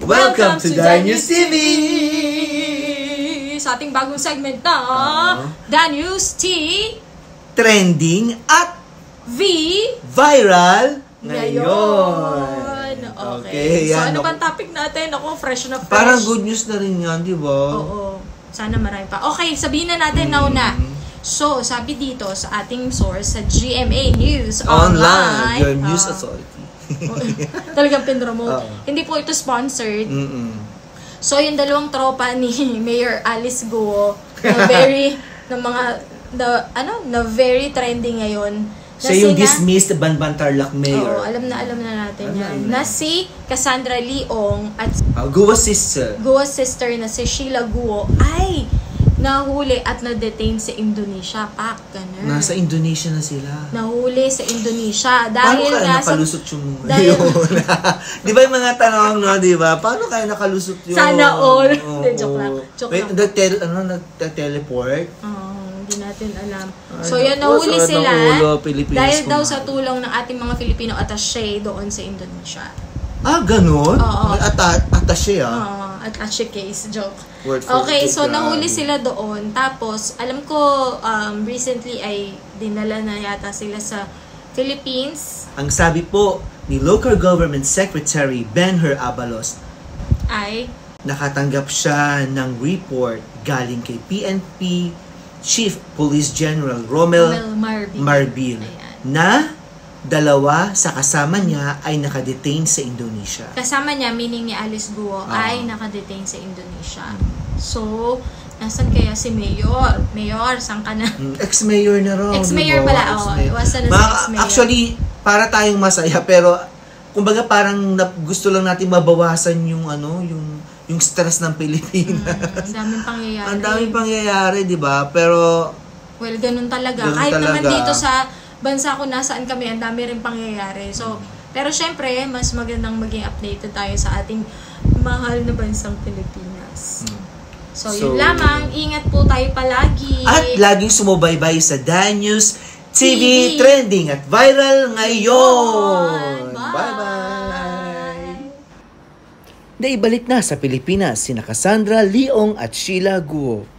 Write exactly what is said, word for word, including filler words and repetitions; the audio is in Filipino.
Welcome to Dan News T V! Sa ating bagong segment na Uh-huh. Dan News T Trending at V viral ngayon. ngayon. Okay. Okay, So yan. ano bang topic natin? Ako, fresh na fresh. Parang good news na rin yan, di ba? Oo. Sana marami pa. Okay, sabihin na natin Mm. nauna. So, sabi dito sa ating source sa G M A News Online. Online. Your news ah, authority. Talagang pinromote. Oo. Hindi po ito sponsored. Mm-mm. So, yung dalawang tropa ni Mayor Alice Guo na very, na mga, na, ano, na very trending ngayon. Siya yung dismissed Banban Tarlac Mayor. Oo, alam na alam na natin Alam yan. na. Na si Cassandra Leong at Uh, Guwa sister. Guo's sister na si Sheila Guo ay nahuli at na-detain sa Indonesia. Pak, ganun. Nasa Indonesia na sila. Nahuli sa Indonesia. Paano Dahil kaya nga sa... nakalusot yung dahil- yun? Di ba yung mga tanong, no? Di ba? Paano kaya nakalusot yun? Sana all. Oo. Hindi, joke lang. Joke Wait, lang. nag-tel- ano, nag-teleport? Oh, hindi natin alam. Ay, So, yun, naku, nahuli sakit ng sila ulo, Pilipinas dahil daw kumain. sa tulong ng ating mga Filipino attaché doon sa Indonesia. Ah, ganun? Oo. May ata- attaché ah. Oh, attaché case, joke. Word for Okay, it, so grabe. nahuli sila doon. Tapos, alam ko, um, recently ay dinala na yata sila sa Philippines. Ang sabi po ni Local Government Secretary Benher Abalos, Ay, nakatanggap siya ng report galing kay P N P Chief Police General Romel Romel Marbil. Marbil Ayan. na dalawa sa kasama niya ay nakadetain sa Indonesia. Kasama niya, meaning ni Alice Guo, Ah. ay nakadetain sa Indonesia. So, nasan kaya si Mayor? Mayor, saan ka na? Mm, Ex-mayor na raw. Ex-mayor di ba? pala, oo. Ex-mayor. Iwasan na si Mga- ex-mayor. Actually, para tayong masaya, pero kumbaga parang na- gusto lang natin mabawasan yung ano, yung yung stress ng Pilipinas. Mm, ang daming pangyayari. Ang daming pangyayari, di ba? Pero, Well, ganun talaga. Ganun Kahit naman talaga. dito sa bansa kung nasaan kami, ang dami rin pangyayari. So, pero syempre, mas magandang maging updated tayo sa ating mahal na bansang Pilipinas. So, So, yun lamang. Ingat po tayo palagi. at laging sumubaybay sa Dan News T V, T V. trending at viral ngayon. Bye. Bye-bye. Naibalik na sa Pilipinas sina Cassandra Leong at Sheila Guo.